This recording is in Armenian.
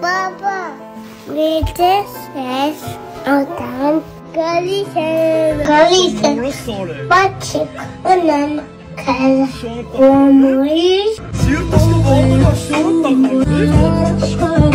Papa, this is Otan. Galise. Paçık. Onun kız. Olmuş.